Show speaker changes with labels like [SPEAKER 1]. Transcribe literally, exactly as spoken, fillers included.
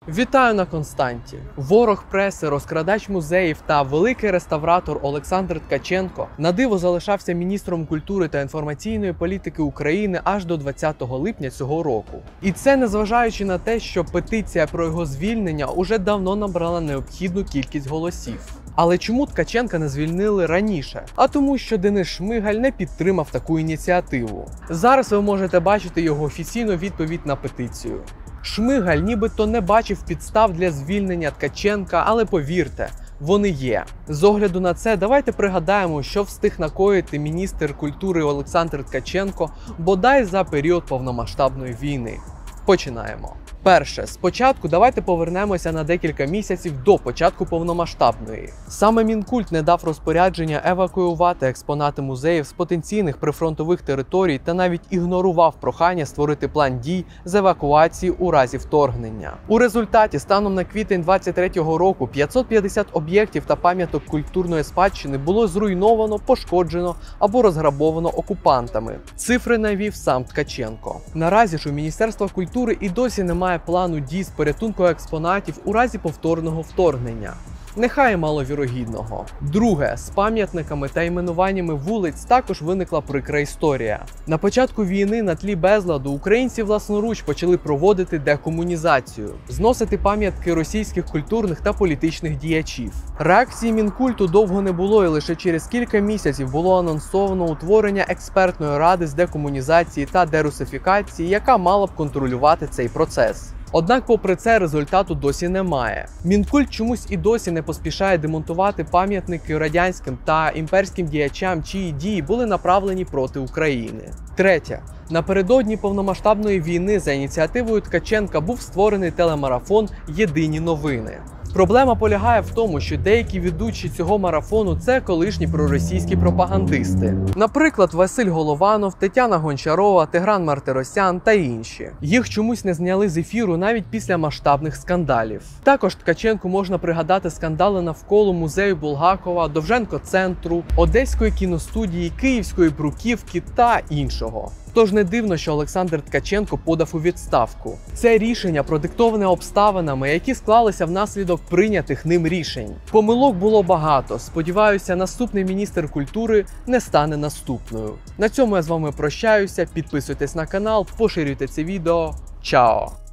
[SPEAKER 1] Вітаю на Константі! Ворог преси, розкрадач музеїв та великий реставратор Олександр Ткаченко на диво залишався міністром культури та інформаційної політики України аж до двадцятого липня цього року. І це незважаючи на те, що петиція про його звільнення уже давно набрала необхідну кількість голосів. Але чому Ткаченка не звільнили раніше? А тому, що Денис Шмигаль не підтримав таку ініціативу. Зараз ви можете бачити його офіційну відповідь на петицію. Шмигаль нібито не бачив підстав для звільнення Ткаченка, але повірте, вони є. З огляду на це, давайте пригадаємо, що встиг накоїти міністр культури Олександр Ткаченко бодай за період повномасштабної війни. Починаємо. Перше, спочатку давайте повернемося на декілька місяців до початку повномасштабної. Саме Мінкульт не дав розпорядження евакуювати експонати музеїв з потенційних прифронтових територій та навіть ігнорував прохання створити план дій з евакуації у разі вторгнення. У результаті, станом на квітень двадцять третього року, п'ятсот п'ятдесят об'єктів та пам'яток культурної спадщини було зруйновано, пошкоджено або розграбовано окупантами. Цифри навів сам Ткаченко. Наразі ж у Міністерства культури і досі немає плану дій з порятунку експонатів у разі повторного вторгнення. Нехай маловірогідного. Друге, з пам'ятниками та іменуваннями вулиць також виникла прикра історія. На початку війни на тлі безладу українці власноруч почали проводити декомунізацію, зносити пам'ятки російських культурних та політичних діячів. Реакції Мінкульту довго не було, і лише через кілька місяців було анонсовано утворення експертної ради з декомунізації та дерусифікації, яка мала б контролювати цей процес. Однак, попри це, результату досі немає. Мінкульт чомусь і досі не поспішає демонтувати пам'ятники радянським та імперським діячам, чиї дії були направлені проти України. Третє. Напередодні повномасштабної війни за ініціативою Ткаченка був створений телемарафон «Єдині новини». Проблема полягає в тому, що деякі ведучі цього марафону – це колишні проросійські пропагандисти. Наприклад, Василь Голованов, Тетяна Гончарова, Тигран Мартиросян та інші. Їх чомусь не зняли з ефіру навіть після масштабних скандалів. Також Ткаченку можна пригадати скандали навколо музею Булгакова, Довженко-центру, Одеської кіностудії, Київської бруківки та іншого. Тож не дивно, що Олександр Ткаченко подав у відставку. Це рішення продиктоване обставинами, які склалися внаслідок прийнятих ним рішень. Помилок було багато. Сподіваюся, наступний міністр культури не стане наступною. На цьому я з вами прощаюся. Підписуйтесь на канал, поширюйте це відео. Чао!